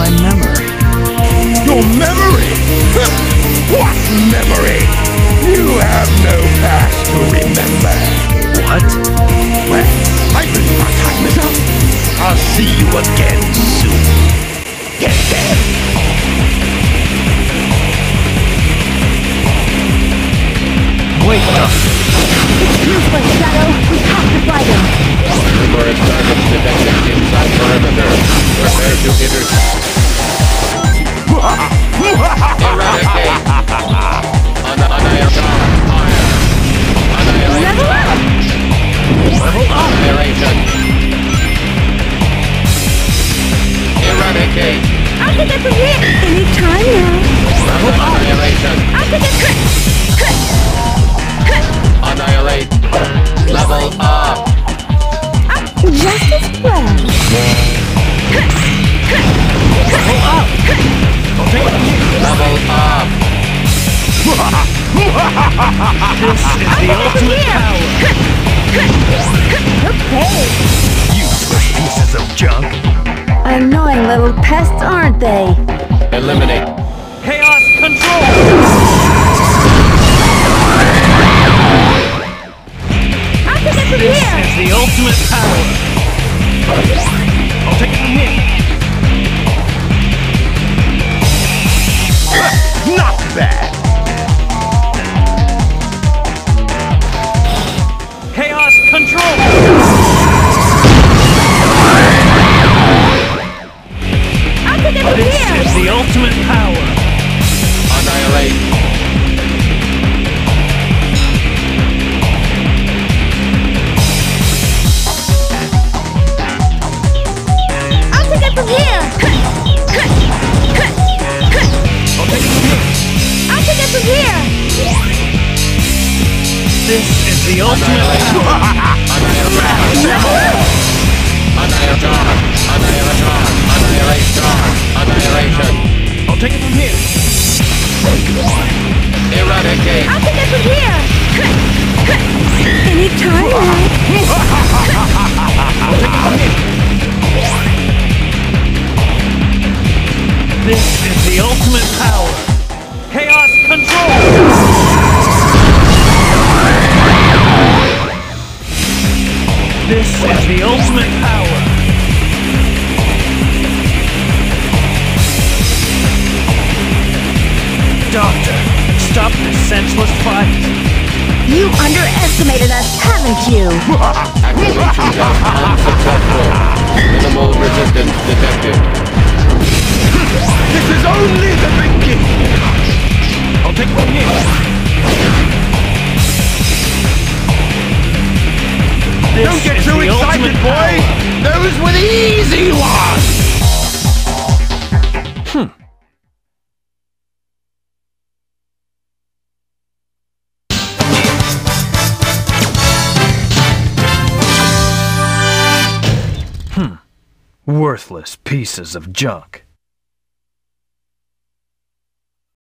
my memory. Your memory? What memory? You have no past to remember. What? Well, I believe our time is up. I'll see you again soon. Get there. Wait, It's useless, Shadow. We have to fight him. Numerous targets detected inside perimeter. Prepare to intercept. Eradicate. Annihilation. Level up! Annihilation. Eradicate. I can get from here. Anytime now. Annihilation. I can get Annihilate. Level up. just as well. level up! I'll take it. Level up. This is the ultimate power. Okay. Useless pieces of junk. Annoying little pests, aren't they? Eliminate. Chaos control! I can get from This here. is the ultimate power. I'll take it from here. Not bad. Chaos control! I can get from This here. is the ultimate power. Annihilate. I can get from here. I'll take it from here. I can get from here. This is the ultimate Annihilation. power. Annihilation. I'll take it from here. Eradicate. I can get from here. Anytime now. I'll take it from here. This is the ultimate power. Chaos control! This is the ultimate power. Doctor, stop this senseless fight. You underestimated us, haven't you? Activation test unsuccessful. Minimal resistance detected. This is only the beginning. I'll take it from here. This Don't get is too the excited, ultimate boy. power. Those were the easy ones. Worthless pieces of junk.